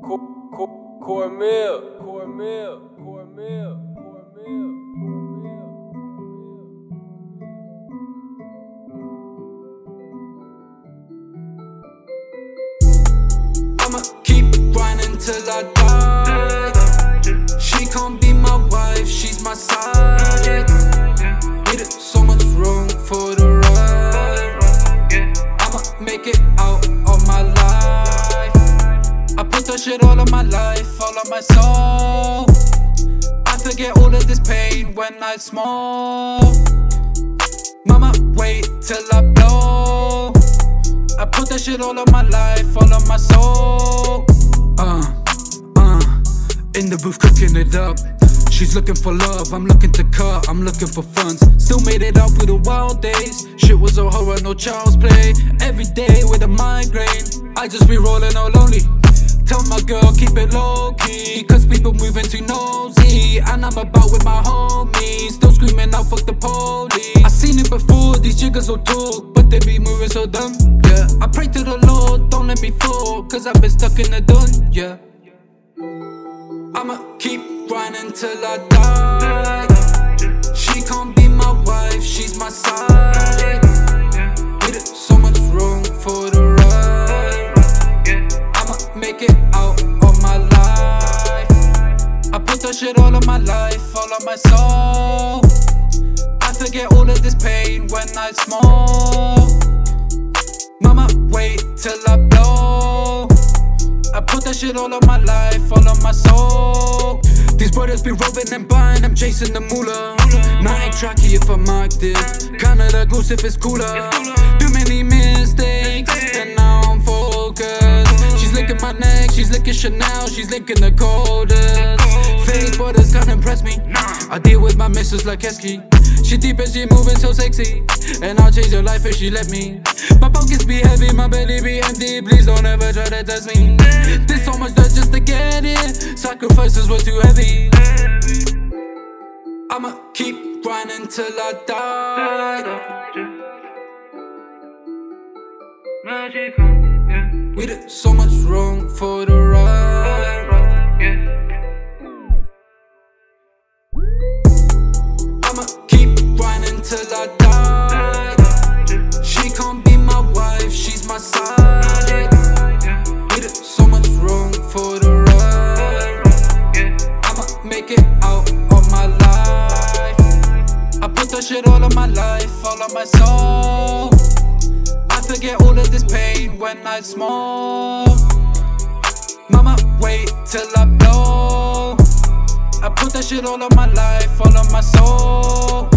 Cormel. I'ma keep grinding till I die. She can't be my wife, she's my side. Did so much wrong for the right. I'ma make it out of my life. I put that shit all of my life, all of my soul. I forget all of this pain when I smoke. Mama, wait till I blow. I put that shit all of my life, all of my soul. In the booth cooking it up. She's looking for love, I'm looking to cut, I'm looking for funds. Still made it out through the wild days. Shit was a horror, no child's play. Every day with a migraine, I just be rolling all lonely. Tell my girl keep it low key, cause people moving too nosy. And I'm about with my homies, still screaming out fuck the police. I seen it before, these jiggers will talk, but they be moving so dumb, yeah. I pray to the Lord, don't let me fall, cause I've been stuck in the dun, yeah. I'ma keep grinding till I die. She can't be my wife, she's my side. Did so much wrong for the right. I'ma make it out of my life. I put that shit all of my life, all of my soul. I forget all of this pain when I smoke. Mama, wait till I blow. I put that shit all of my life, all of my soul. These brothers be robbing and buying, I'm chasing the moolah. Now I ain't tracky if I'm active, Canada goose if it's cooler. Too many mistakes, and now I'm focused. She's licking my neck, she's licking Chanel, she's licking the coldest. Fake brothers can't impress me, I deal with my missus like Heskey. She deep and she moving so sexy, and I'll change her life if she let me. My pockets be heavy, my belly be empty, please don't ever try to test me. There's so much dirt just to get it, sacrifices were too heavy. I'ma keep grinding till I die. We did so much wrong for the right. I'ma keep grinding till I die. She can't be my wife, she's my side. We did so much wrong for the right. I'ma make it out of my life. I put that shit all of my life, all of my soul. I forget all of this pain when I smoke. Mama, wait till I blow. I put that shit all of my life, all of my soul.